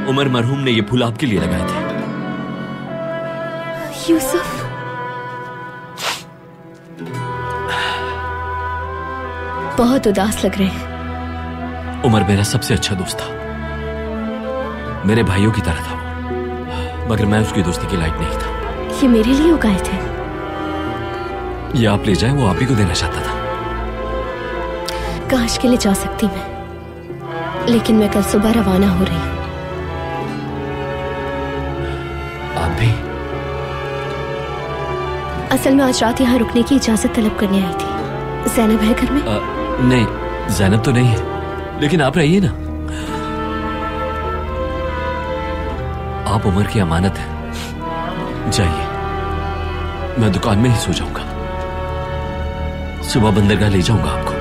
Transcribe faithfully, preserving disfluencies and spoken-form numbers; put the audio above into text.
उमर मरहूम ने ये फूल आपके लिए लगाए थे। यूसुफ, बहुत उदास लग रहे हैं। उमर मेरा सबसे अच्छा दोस्त था, मेरे भाइयों की तरह था वो, मगर मैं उसकी दोस्ती के लायक नहीं था। ये मेरे लिए उगाए थे? ये आप ले जाए, वो आप ही को देना चाहता था। काश के लिए जा सकती मैं, लेकिन मैं कल सुबह रवाना हो रही हूँ। आप भी? असल में आज रात यहाँ रुकने की इजाजत तलब करने आई थी। ज़ैनब है घर में? आ, नहीं, ज़ैनब तो नहीं है, लेकिन आप रहिए ना। आप उमर की अमानत है, जाइए। मैं दुकान में ही सो जाऊंगा, सुबह बंदरगाह ले जाऊंगा आपको।